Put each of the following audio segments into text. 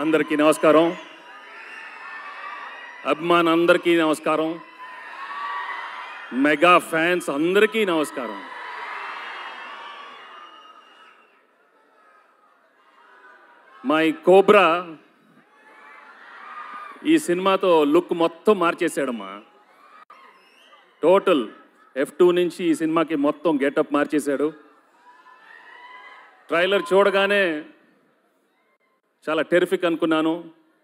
అందరికీ నమస్కారం. అభిమానులందరికీ నమస్కారం. మెగా ఫ్యాన్స్ అందరికీ నమస్కారం. మై కోబ్రా ఈ సినిమాతో లుక్ మొత్తం మార్చేశాడమ్మా. టోటల్ F2 నుంచి ఈ సినిమాకి మొత్తం గెటప్ మార్చేశాడు. ట్రైలర్ చూడగానే చాలా టెరిఫిక్ అనుకున్నాను.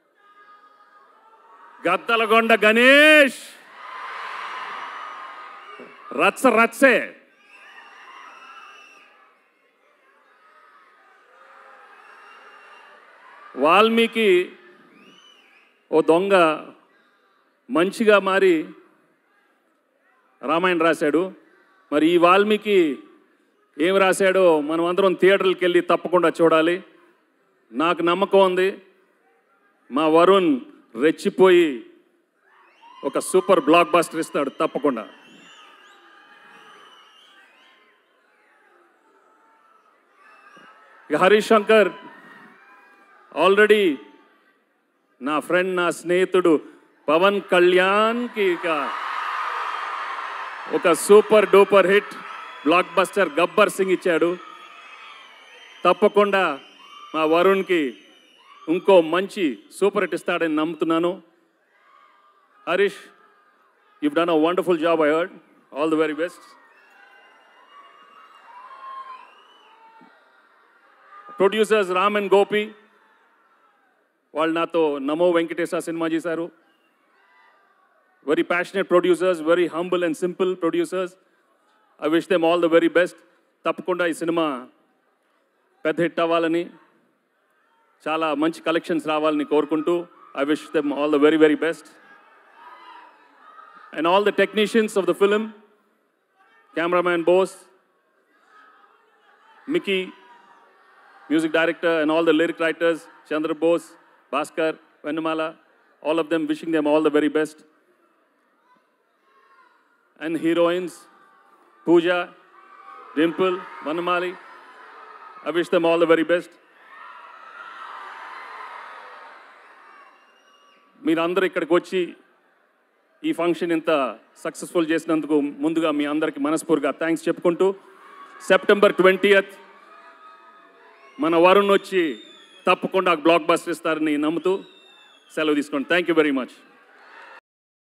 గద్దలగొండ గణేష్ రచ్చే. వాల్మీకి ఓ దొంగ మంచిగా మారి రామాయణ రాశాడు. మరి ఈ వాల్మీకి ఏం రాశాడో మనం అందరం థియేటర్కి వెళ్ళి తప్పకుండా చూడాలి. నాకు నమ్మకం ఉంది మా వరుణ్ రెచ్చిపోయి ఒక సూపర్ బ్లాక్ బస్టర్ ఇస్తాడు తప్పకుండా. హరీష్ శంకర్ ఆల్రెడీ నా ఫ్రెండ్, నా స్నేహితుడు పవన్ కళ్యాణ్కి ఒక super duper hit blockbuster Gabbar Singh ఇచ్చాడు. తప్పకుండా మా వరుణ్కి ఇంకో మంచి సూపర్ హిట్ ఇస్తాడని నమ్ముతున్నాను. Harish, you've done a wonderful job, I heard. All the very best. Producers Ram and Gopi వాళ్ళు నాతో నమో వెంకటేశ సినిమా చేశారు. Very passionate producers, very humble and simple producers. I wish them all the very best. తప్పకుండా ఈ cinema పెద్ద hit అవ్వాలని, చాలా మంచి collections రావాలని కోరుకుంటూ I wish them all the very very best. And all the technicians of the film, cameraman Bose, Mickey, music director, and all the lyric writers, Chandra Bose, Bhaskar, Venumala, all of them, wishing them all the very best. And heroines, Pooja, Dimple, Vanamali, I wish them all the very best. మీరందరూ ఇక్కడికి వచ్చి ఈ function ఇంత successful చేసినందుకు ముందుగా మీ అందరికీ మనస్ఫూర్తిగా thanks చెప్పుకుంటూ, September 20th మన వరుణ్ వచ్చి తప్పకుండా బ్లాక్ బస్టర్ ఇస్తారని నమ్ముతూ సెలవు తీసుకోండి. Thank you very much.